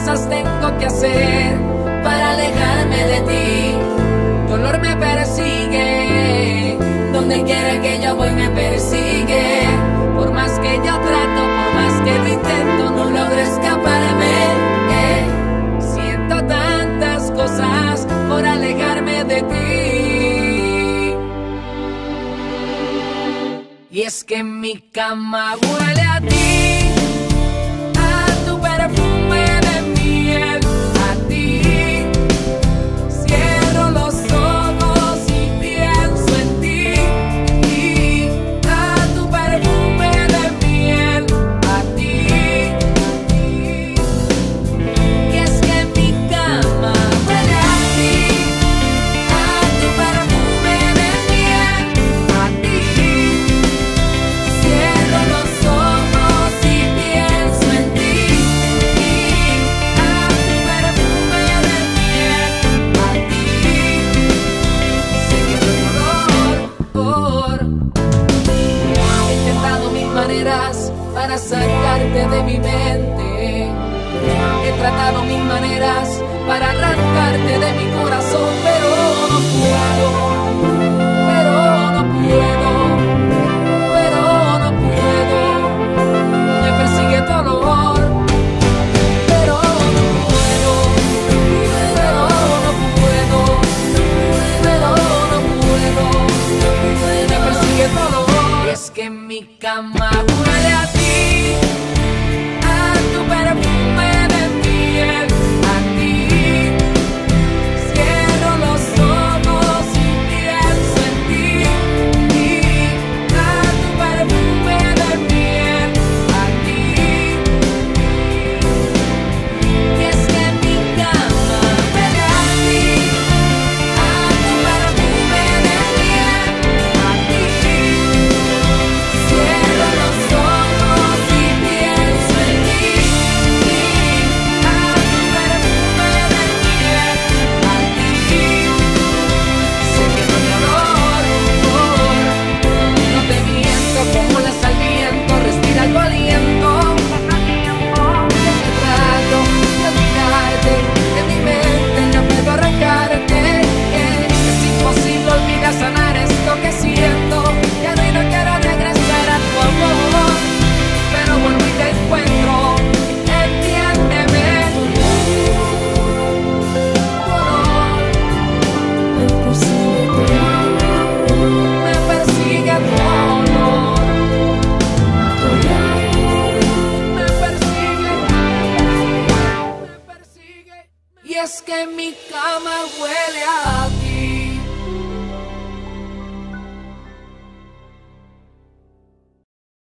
cosas tengo que hacer para alejarme de ti. Dolor me persigue, donde quiera que yo voy me persigue. Por más que yo trato, por más que lo intento, no logro escaparme. Siento tantas cosas por alejarme de ti. Y es que mi cama huele a ti, a tu perfume de miel, a ti. Cierro los ojos y pienso en ti, a tu perfume de miel, a ti. Y es que mi cama huele a ti, a tu perfume de miel, a ti. Cierro los ojos y pienso en ti, a tu perfume de miel, a ti. Sé que no hay dolor. He intentado mil maneras para sacarte de mi mente. He tratado mil maneras para arrancarte de mi corazón, pero no puedo, pero no puedo, pero no puedo. Me persigue tu olor, pero no puedo, pero no puedo, pero no puedo. Me persigue tu olor. Y es que mi cama huele a ti, a tu perfume de miel, a ti. Cierro los ojos y pienso en ti, a tu perfume de miel, a ti. Y es que mi cama huele a ti, a tu perfume de miel, a ti. Cierro los ojos y pienso en ti, a tu perfume de miel, a ti. Sé que no hay dolor, no te miento, como las al viento, respira tu aliento. Trato de olvidarte, de mi mente no puedo arrancarte. Es imposible olvidar, sanar esto que siento. Ya no quiero regresar a tu amor, pero vuelvo y te encuentro. Entiéndeme. Me persigue tu olor, me persigue tu olor, me persigue, me persigue. Y es que mi cama huele a ti.